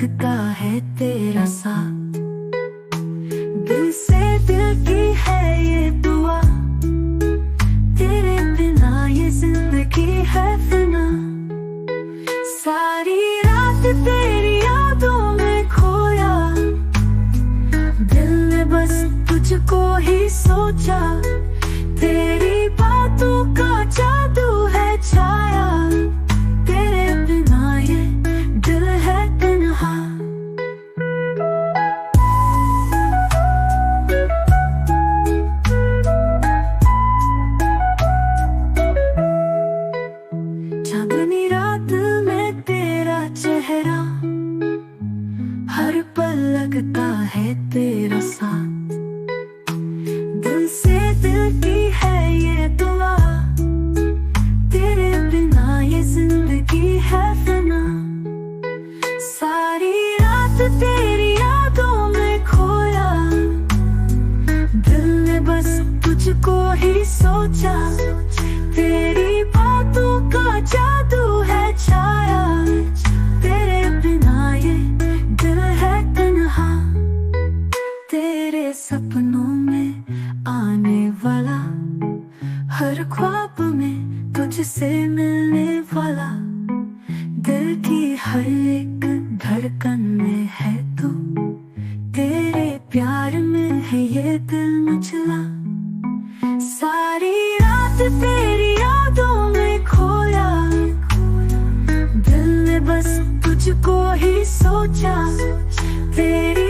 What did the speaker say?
लगता है तेरा साथ। दिल से दिल की है ये दुआ, तेरे बिना ये जिंदगी है फिना। सारी रात तेरी यादों में खोया, दिल ने बस तुझको ही सोचा। तेरी बातों का जादू है छाया, तेरे बिना ये दिल है तन्हा। चांदनी रात में तेरा चेहरा, हर पल लगता है तेरा साथ। दिल से दिल की है ये दुआ, तेरे बिना ये जिंदगी है फिना। सारी रात तेरी यादों में खोया, दिल ने बस तुझको ही सोचा। तेरी बातों का जादू है छाया, तेरे बिना ये दिल है तन्हा। तेरे सपनों में आने वाला, हर ख्वाब में तुझसे मिलने वाला। दिल की हर एक धड़कन में है तू, तेरे प्यार में है ये दिल मचला। सारी रात तेरी यादों में खोया, दिल ने बस तुझको ही सोचा। तेरी